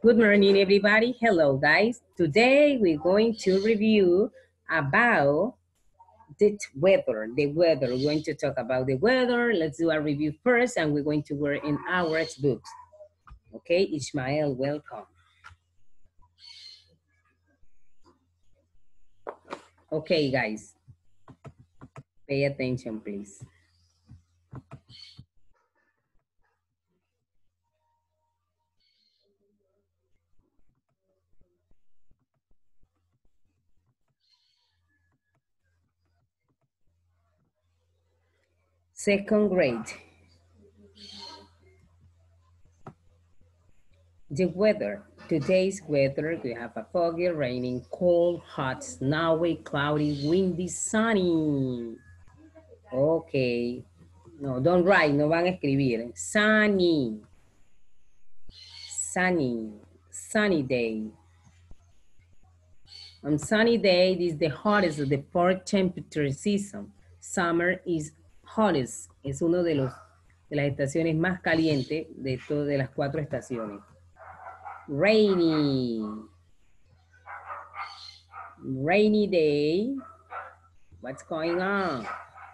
Good morning, everybody. Hello, guys. Today we're going to review about the weather. We're going to talk about the weather. Let's do a review first, and we're going to work in our books. Okay, Ishmael, welcome. Okay, guys, pay attention, please. Second grade. The weather. Today's weather, we have a foggy, raining, cold, hot, snowy, cloudy, windy, sunny. Okay. No, don't write, no van a escribir. Sunny. Sunny. Sunny day. On sunny day, this is the hottest of the four temperature season. Summer is hottest. Es uno de las estaciones más calientes de todas las cuatro estaciones. Rainy. Rainy day. What's going on?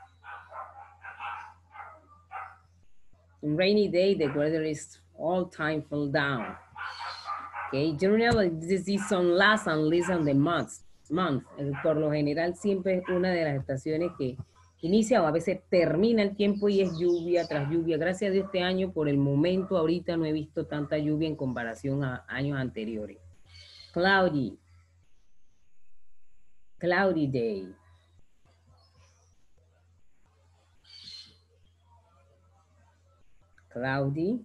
On rainy day, the weather is all time fall down. Okay, generally the season lasts and least on the month. Por lo general siempre es una de las estaciones que inicia o a veces termina el tiempo y es lluvia tras lluvia. Gracias a Dios este año, por el momento, ahorita no he visto tanta lluvia en comparación a años anteriores. Cloudy. Cloudy day. Cloudy.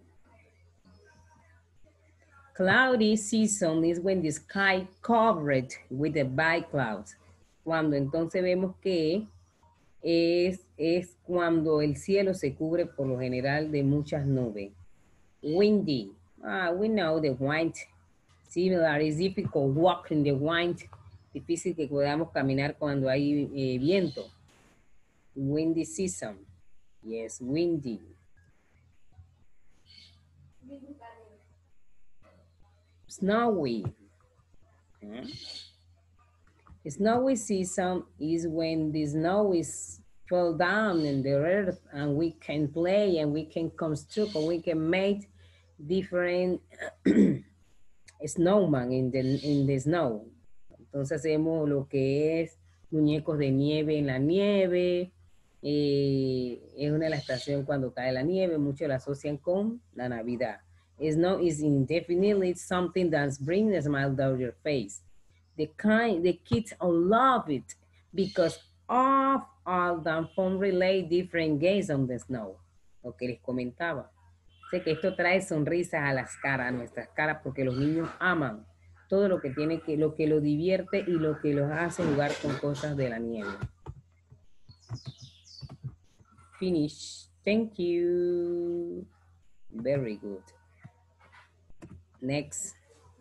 Cloudy season is when the sky covered with the white clouds. Cuando entonces vemos que es cuando el cielo se cubre por lo general de muchas nubes. Windy. We know the wind. Similar, it's difficult walk in the wind. Difícil que podamos caminar cuando hay viento. Windy season. Yes, windy. Snowy. Snowy season is when the snow is fell down in the earth and we can play and we can construct or we can make different snowman in the snow. Entonces hacemos lo que es muñecos de nieve en la nieve. Es una de las estaciones cuando cae la nieve, muchos la asocian con la Navidad. Snow is indefinitely something that brings a smile down your face. The kids all love it because of all the fun relay different games on the snow. Lo que les comentaba. Sé que esto trae sonrisas a las caras, a nuestras caras, porque los niños aman todo lo que tiene lo que lo divierte y lo que los hace jugar con cosas de la nieve. Finish. Thank you. Very good. Next.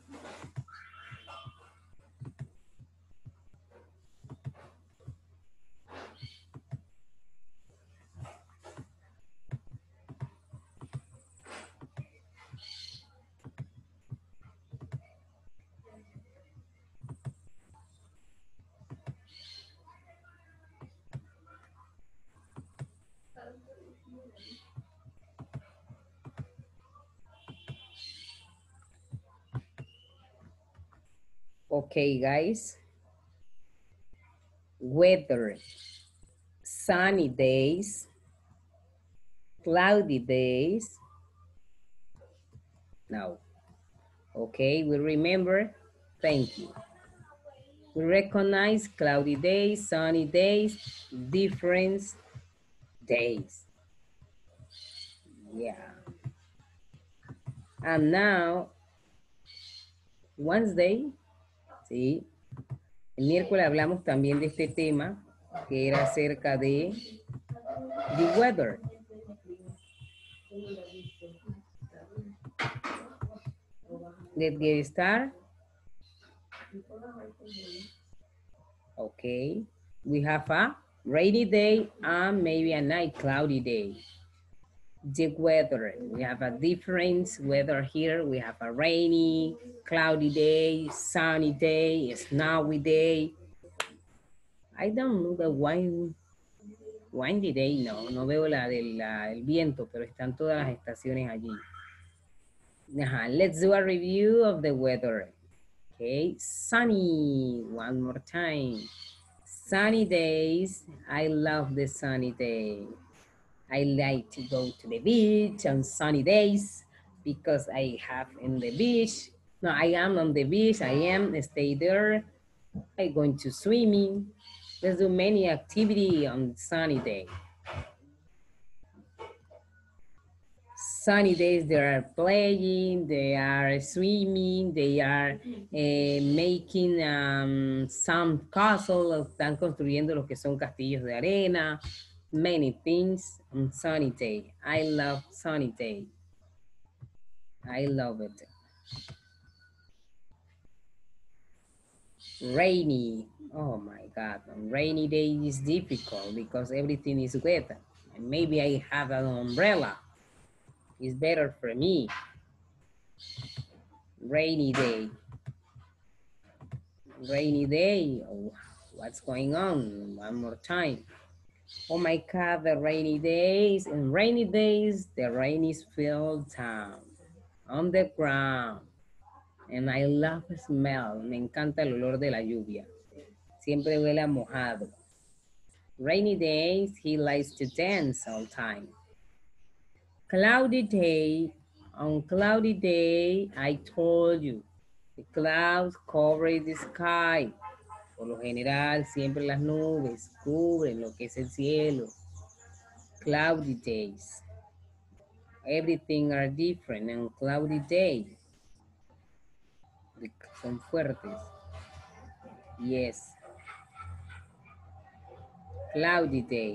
Okay, guys. Weather. Sunny days. Cloudy days. No. Okay, we remember. Thank you. We recognize cloudy days, sunny days, different days. Yeah. And now, Wednesday, ¿sí? El miércoles hablamos también de este tema, que era acerca de the weather. Let's get started. Okay. We have a rainy day and maybe a night cloudy day. The weather. We have a different weather here. We have a rainy, cloudy day, sunny day, snowy day. I don't know the windy day, no, no veo la del viento, pero están todas las estaciones allí. Let's do a review of the weather. Okay, sunny, one more time. Sunny days, I love the sunny day. I like to go to the beach on sunny days because I have in the beach. No, I am on the beach, I am stay there. I going to swimming. Let's do many activity on sunny day. Sunny days, they are playing, they are swimming, they are making some castle, están construyendo lo que son castillos de arena, many things on sunny day. I love sunny day. I love it. Rainy, oh my God, on rainy day is difficult because everything is wet. And maybe I have an umbrella. It's better for me. Rainy day. Rainy day. Oh, what's going on? One more time. Oh my God, the rainy days. In rainy days, the rain is filled down on the ground. And I love the smell. Me encanta el olor de la lluvia. Siempre huele a mojado. Rainy days, he likes to dance all time. Cloudy day. On cloudy day, I told you, the clouds cover the sky. Por lo general, siempre las nubes cubren lo que es el cielo. Cloudy days. Everything are different on cloudy day. Son fuertes. Yes. Cloudy day.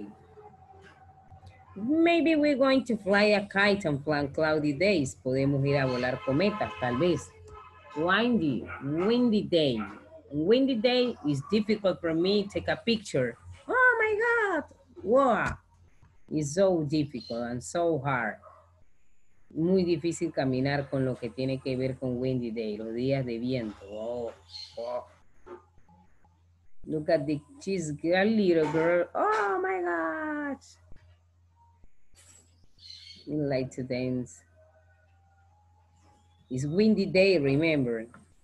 Maybe we're going to fly a kite on cloudy days. Podemos ir a volar cometas, tal vez. Windy day. Windy day is difficult for me to take a picture. Oh my God. Wow. It's so difficult and so hard. Muy difícil caminar con lo que tiene que ver con windy day, los días de viento. Oh, oh. Look at the cheese girl, little girl. Oh my gosh. I like to dance. It's windy day, remember.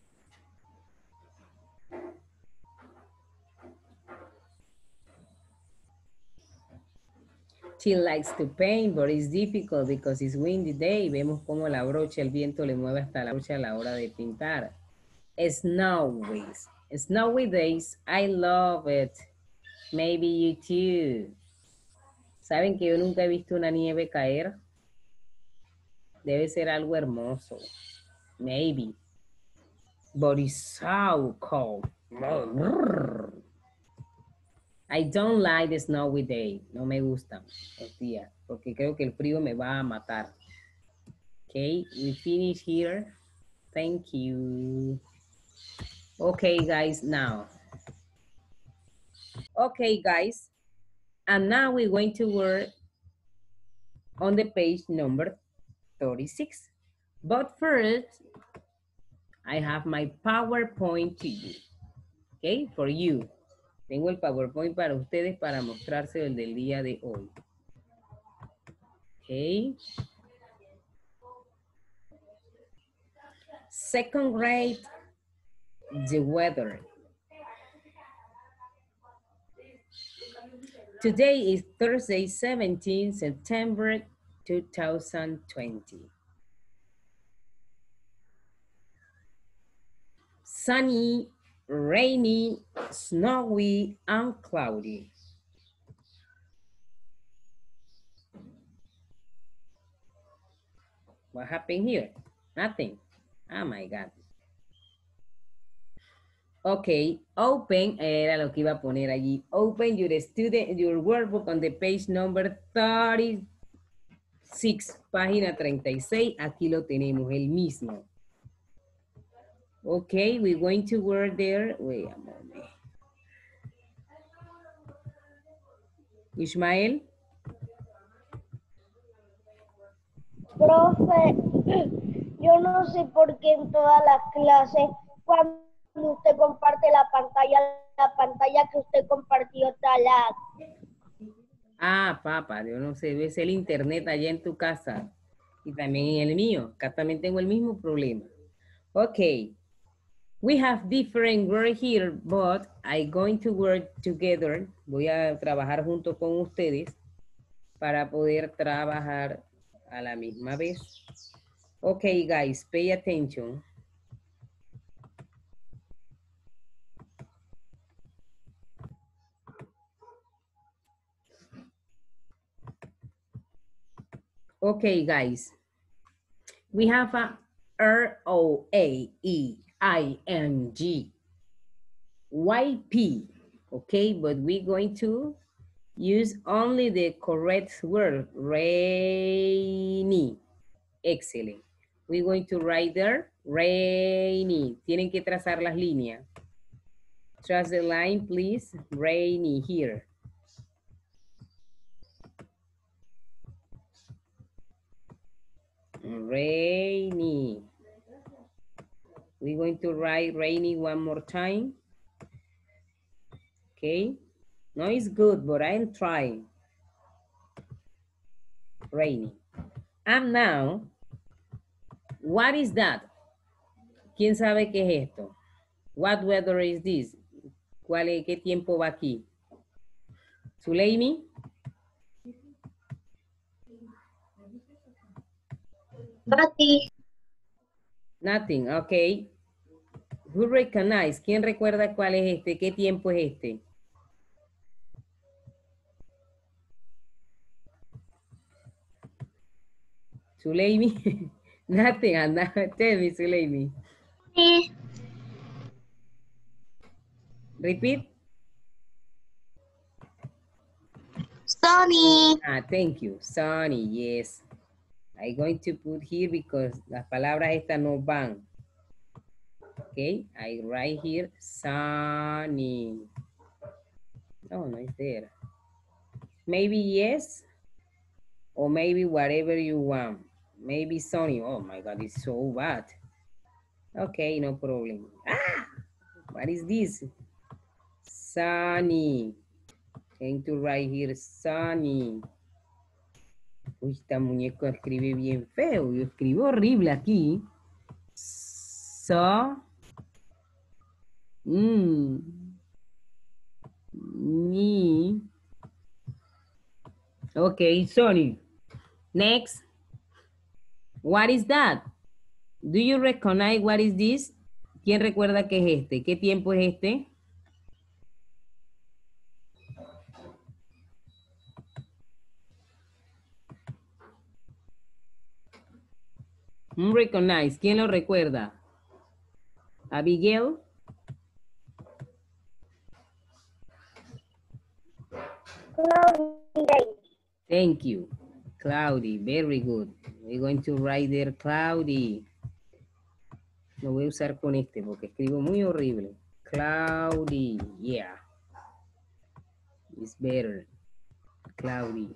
She likes to paint, but it's difficult because it's windy day. Vemos cómo la brocha, el viento le mueve hasta la brocha a la hora de pintar. Snowy. Snowy days, I love it. Maybe you too. ¿Saben que yo nunca he visto una nieve caer? Debe ser algo hermoso. Maybe. But it's so cold. I don't like the snowy day. No me gustan los días porque creo que el frío me va a matar. Okay, we finish here. Thank you. Okay, guys, now. Okay, guys. And now we're going to work on the page number 36. But first, I have my PowerPoint to you. Okay, for you. Tengo el PowerPoint para ustedes para mostrarse el del día de hoy. Okay. Second grade, the weather. Today is Thursday, 17 September 2020. Sunny, rainy, snowy, and cloudy. What happened here? Nothing. Oh my God. Ok, open, era lo que iba a poner allí. Open your workbook on the page number 36, página 36. Aquí lo tenemos, el mismo. Ok, we're going to work there. Wait a moment. Ishmael. Profe, yo no sé por qué en todas las clases, cuando usted comparte la pantalla que usted compartió está lag. Ah, papá, yo no sé, ves el internet allá en tu casa y también en el mío. Acá también tengo el mismo problema. Okay, we have different work here, but I'm going to work together. Voy a trabajar junto con ustedes para poder trabajar a la misma vez. Okay, guys, pay attention. Okay, guys. We have a ROAEING. YP, okay, but we're going to use only the correct word, rainy. Excellent. We're going to write there, rainy. Tienen que trazar las líneas. Trace the line, please. Rainy here. Rainy. We're going to write rainy one more time. Okay. No, it's good, but I'm trying. Rainy. And now, what is that? ¿Quién sabe qué es esto? What weather is this? ¿Qué tiempo va aquí? Suleimi? Nothing, ok. Who recognize? ¿Quién recuerda cuál es este? ¿Qué tiempo es este? Suleimi? Nothing, tell me, Suleimi. Sí. Repeat. Sunny. Thank you. Sunny, yes. I'm going to put here because las palabras estas no van. Okay, I write here sunny. No, no it's there. Maybe yes, or maybe whatever you want. Maybe sunny. Oh my God, it's so bad. Okay, no problem. Ah, what is this? Sunny. Going to write here sunny. Uy, esta muñeca escribe bien feo. Yo escribo horrible aquí. Ni. Okay, Sonny. Next. What is that? Do you recognize what is this? ¿Quién recuerda qué es este? ¿Qué tiempo es este? Recognize. ¿Quién lo recuerda? Abigail. Cloudy. Thank you. Cloudy. Very good. We're going to write there cloudy. Lo voy a usar con este porque escribo muy horrible. Cloudy. Yeah. It's better. Cloudy.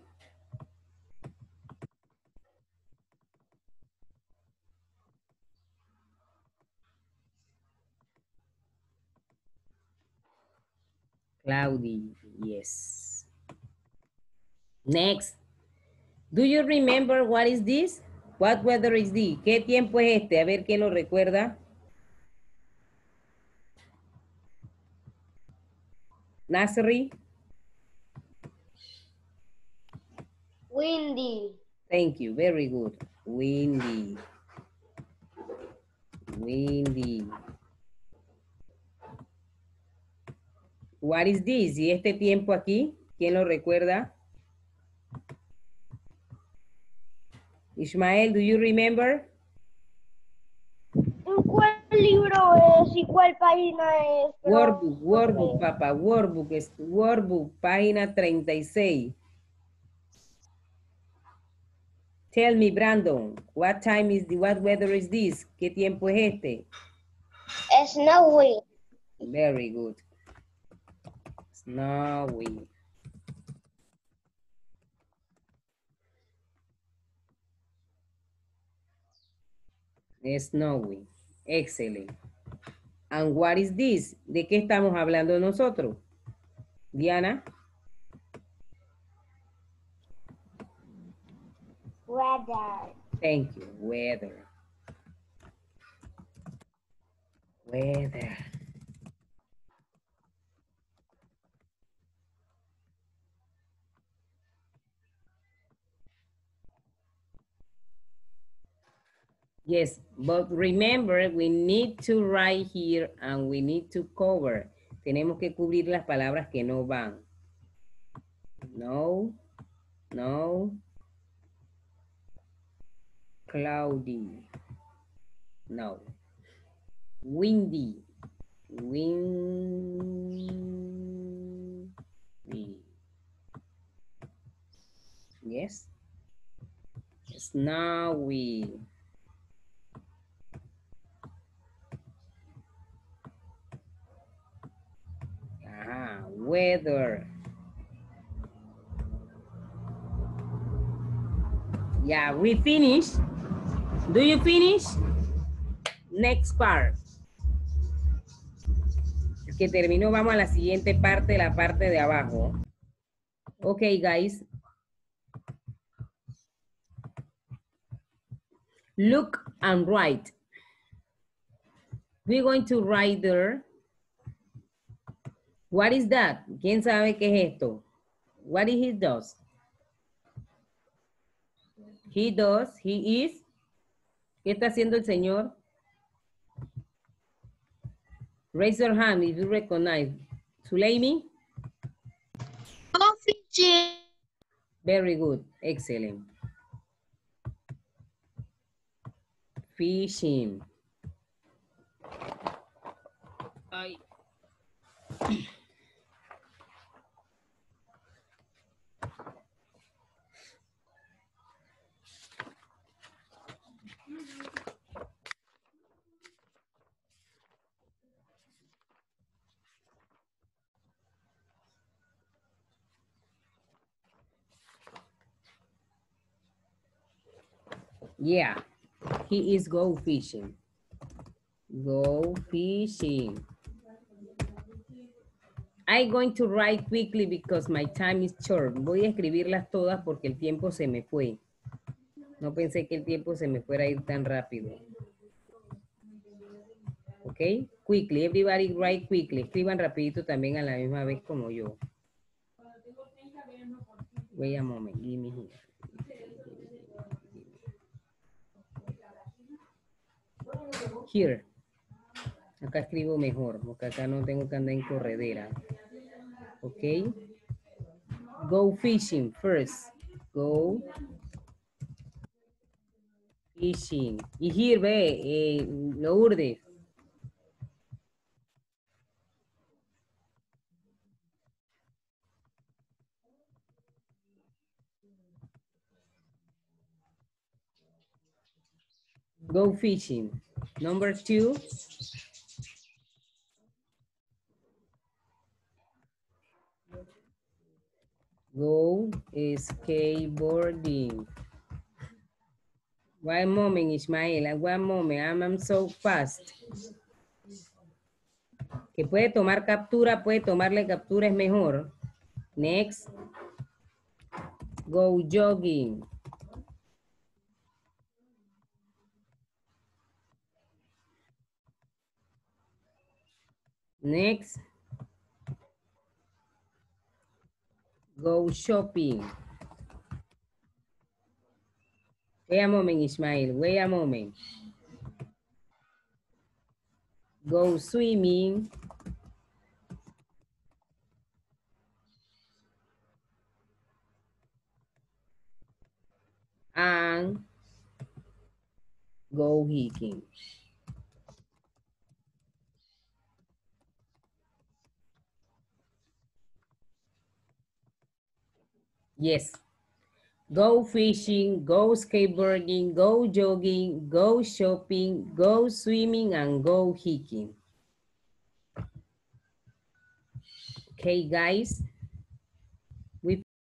Cloudy. Yes. Next. Do you remember what is this? What weather is this? ¿Qué tiempo es este? A ver quién lo recuerda. Nasri. Windy. Thank you. Very good. Windy. Windy. What is this? ¿Y este tiempo aquí? ¿Quién lo recuerda? Ismael, do you remember? ¿En cuál libro es y cuál página es? Workbook, Workbook, papá, Workbook, Workbook, página 36. Tell me, Brandon, what weather is this? ¿Qué tiempo es este? Snowy. Very good. Snowy. Snowy. Excellent. And what is this? ¿De qué estamos hablando nosotros? Diana. Weather. Thank you. Weather. Weather. Yes, but remember, we need to write here and we need to cover. Tenemos que cubrir las palabras que no van. No, no. Cloudy. No. Windy. Windy. Yes. Snowy. Weather. Yeah, we finish. Do you finish? Next part. Es que terminó, vamos a la siguiente parte, la parte de abajo. Okay, guys. Look and write. We're going to write there. What is that? ¿Quién sabe qué es esto? What he does? He does, he is. ¿Qué está haciendo el señor? Raise your hand if you recognize. Suleimi? Go fishing. Very good, excellent. Fishing. Ay. Yeah, he is go fishing. Go fishing. I'm going to write quickly because my time is short. Voy a escribirlas todas porque el tiempo se me fue. No pensé que el tiempo se me fuera a ir tan rápido. Ok, quickly, everybody write quickly. Escriban rapidito también a la misma vez como yo. Wait a moment, give me here. Here. Acá escribo mejor, porque acá no tengo que andar en corredera. Ok. Go fishing first. Go fishing. Y here, ve, Lourdes. Go fishing. Number 2. Go skateboarding. One moment, Ismael. One moment. I'm so fast. Que puede tomar captura, puede tomarle captura, es mejor. Next. Go jogging. Next. Go shopping. Wait a moment, Ismael. Wait a moment. Go swimming. And go hiking. Yes. Go fishing, go skateboarding, go jogging, go shopping, go swimming, and go hiking. Okay, guys.